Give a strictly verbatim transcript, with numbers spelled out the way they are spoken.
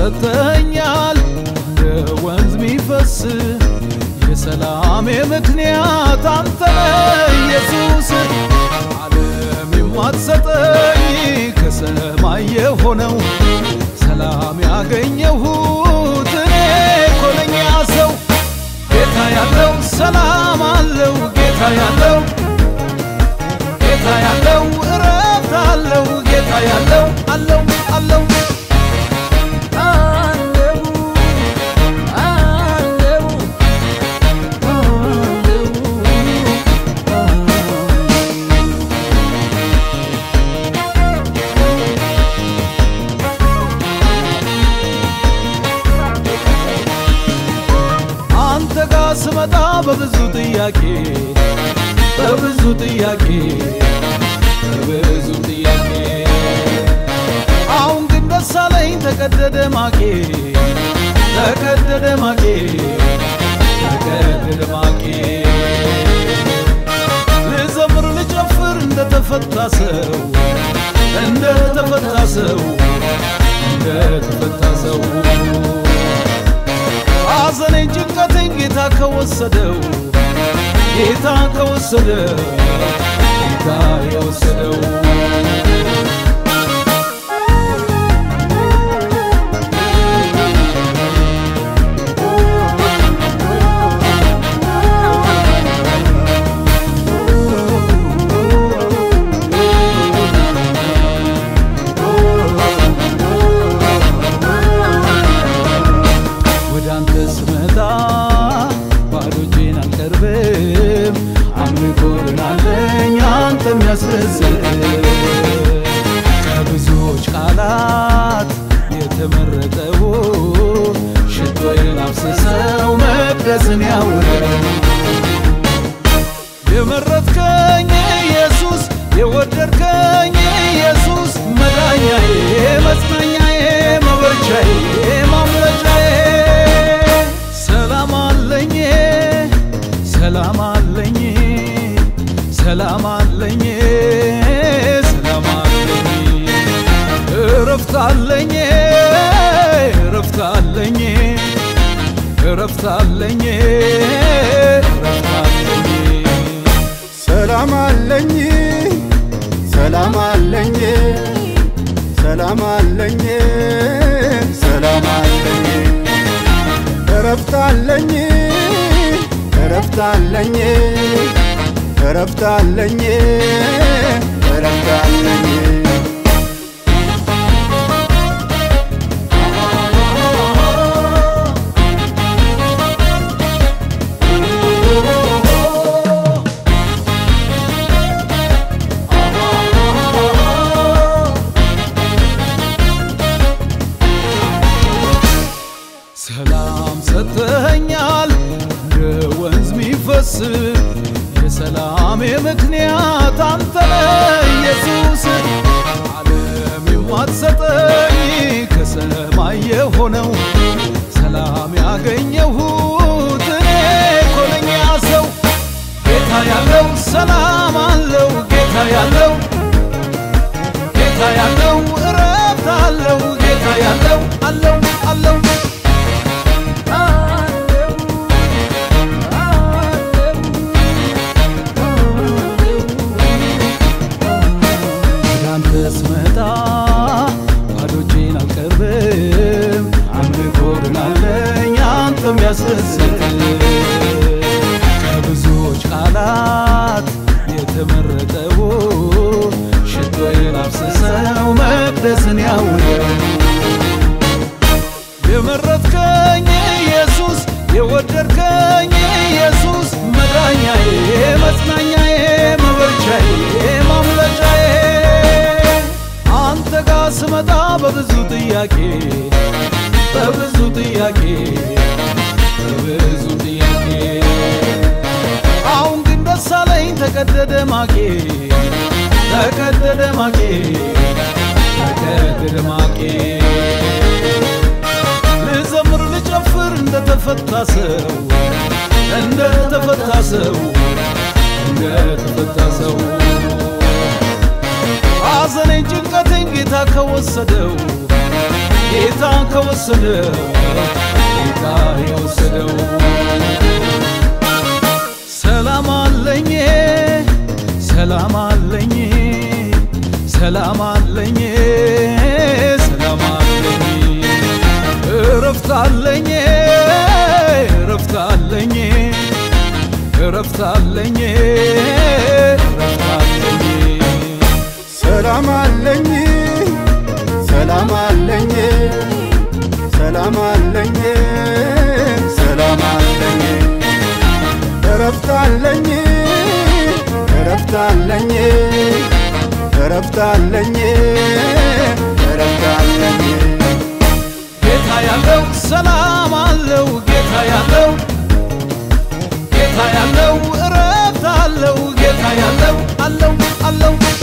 ሰተኛል ወንዝ ሚፈስ የሰላም ምክንያት አንተ ኢየሱስ ዓለም የማትሰጠኝ ከሰማይ የሆነው ሰላም ያገኘሁት እኔ ኮለኛ ሰው ጌታ ያለው ሰላም አለው ጌታ ያለው ጌታ ያለው እረፍት አለው ጌታ ያለው አለው አለው ስመጣ በብዙ ጥያቄ በብዙ ጥያቄ በብዙ ጥያቄ አሁን ግን ደሳለኝ ተቀደደ ማቄ ተቀደደ ማቄ ተቀደደ ማቄ ልዘምር ልጨፍር እንደተፈታ ሰው እንደተፈታ ሰው እንደተፈታ ሰው አዘኔን ጭንቀቴን ጌታ ከወሰደው ጌታ ከወሰደው ጌታ የወሰደው ከብዙዎች ቃላት የተመረጠው ሽቶዬን አፍስሰው መቅደስን ያውረው የመረጥከኝ ኢየሱስ የወደድከኝ ኢየሱስ መዳኛዬ መጽናኛዬ መበርቻዬ ማምለጫዬ ሰላም አለኝ ሰላም አለኝ ሰላም አለኝ ሰላም አለኝ እረፍት አለኝ እረፍት አለኝ እረፍት አለኝ እረፍት አለኝ ሰላም አለኝ ሰላም አለኝ ሰላም አለኝ ሰላም አለኝ እረፍት አለኝ እረፍት አለኝ እረፍት አለኝ እረፍት አለኝ ሰላም ሰተኛል ወንዝ ሚፈስ የሰላም ምክንያት አንተ ኢየሱስ ዓለም የማትሰጠኝ ከሰማይ የሆነው ሰላም ያገኘሁት እኔ ኮለኛ ሰው ጌታ ያለው ሰላም አለው ጌታ ያለው ጌታ ያለው እረፍት አለው ጌታ ያለው አለው አለው ስመጣ ባዶቼን አልቀርብም አምልኮ ልናለኝ አንተም ያስደስት ከብዙዎች ቃላት የተመረጠው ሽቶዬን አፍስሰው መቅደስን ያውረው የመረጥከኝ ኢየሱስ የወደድከኝ ኢየሱስ መዳኛዬ መጽናኛዬ መበርቻዬ ማምለጫዬ አንተ ጋር ስመጣ በብዙ ጥያቄ በብዙ ጥያቄ በብዙ ጥያቄ አሁን ግን ደሳለኝ ተቀደደ ማቄ ተቀደደ ማቄ ተቀደደ ማቄ ልዘምር ልጨፍር እንደተፈታ ሰው እንደተፈታ ሰው እንደተፈታ ሰው አዘኔን ጭንቀቴን ጌታ ከወሰደው ጌታ ከወሰደው ጌታ የወሰደው ሰላም አለኝ ሰላም አለኝ ሰላም አለኝ ሰላም አለኝ እረፍት አለኝ እረፍት አለኝ እረፍት አለኝ እረፍት አለኝ ሰላም አለኝ ሰላም አለኝ ሰላም አለኝ ሰላም አለኝ እረፍት አለኝ እረፍት አለኝ እረፍት አለኝ እረፍት አለኝ ጌታ ያለው ሰላም አለው ጌታ ያለው ጌታ ያለው እረፍት አለው ጌታ ያለው አለው አለው